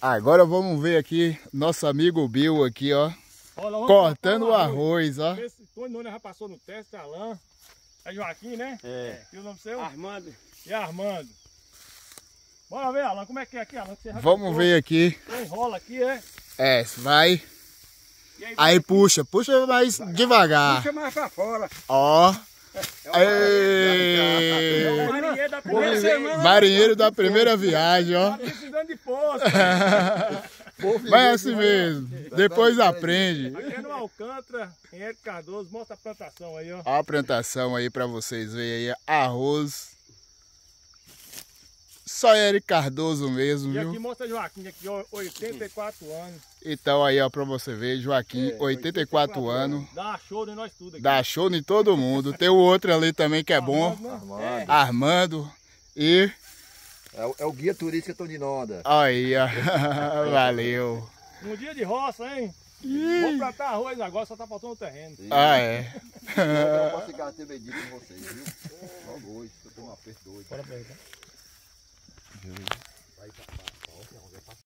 Agora vamos ver aqui nosso amigo Bill aqui, ó. Cortando o arroz, ó. Esse Tony já passou no teste, Alain. É Joaquim, né? É. E o nome seu? Armando. E Armando. Bora ver, Alain, como é que é aqui, Alain? Vamos ver aqui. Você enrola aqui, é? É, vai. Aí puxa mais devagar. Puxa mais pra fora. Ó. É o marinheiro da primeira semana. Marinheiro da primeira viagem, ó. Tá precisando de poço. Vai assim mesmo. Depois aprende. Aqui é no Alcântara, em Érico Cardoso. Mostra a plantação aí, ó. Ó a plantação aí pra vocês verem aí. Arroz. Só Érico Cardoso mesmo, E aqui viu? mostra Joaquim, aqui, ó, 84 anos. Então aí, ó, pra você ver, Joaquim, 84 anos. Dá show em nós tudo aqui. Dá show em todo mundo. Tem o outro ali também que é bom. Armando. Armando. E É o guia turístico Toninonda. aí, ó. Valeu. Um dia de roça, hein? Vou plantar arroz agora, só tá faltando o terreno. Ah, é. Eu posso ficar até meio com vocês, viu? Logo hoje, eu tô um aperto doido. Bora pra aí, tá?